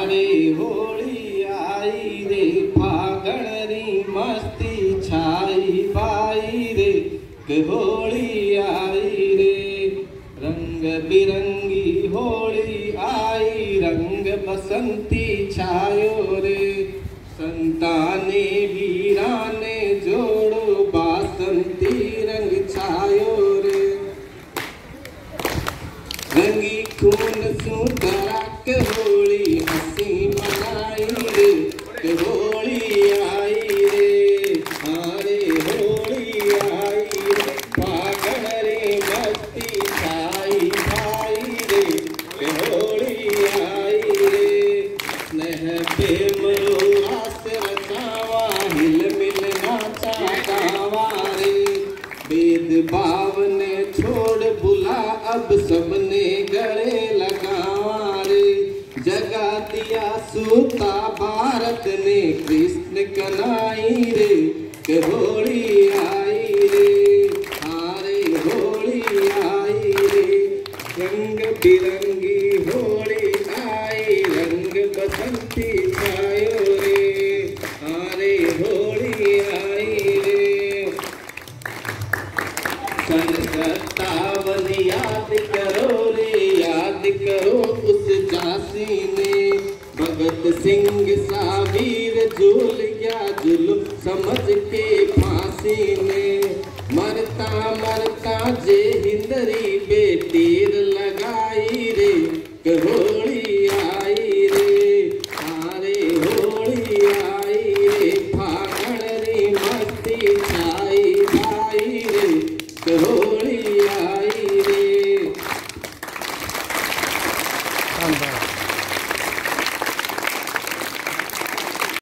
हारे होली आई रे फागण री मस्ती छाई पाई रे के होली आई रे रंग बिरंगी होली आई रंग बसंती छायो रे संताने वीराने जोड़ो बासंती रंग छायो रे रंगी खून सुधरा के होली हंसी मनाई रे के होली आई रे हारे होली आई रे फागण रे मस्ती छाई भाई रे के होली आई रे स्नेह प्रेम रास रचावा हिल मिल नाचा गावा रे भेदभाव ने छोड़ बुला अब सबने गले लगावा रे जगा दिया सूता भारत ने कृष्ण कन्हई रे के होली आई रे हारे होली आई रे रंग बिरंगी होली आई रंग बसंती छायो रे हारे होली आई रे सन 57 याद करो रे याद करो उस झांसी ने भगत सिंह सा वीर झूल गया जुल्म समझ के फांसी ने मरता मरता जे हिंदरी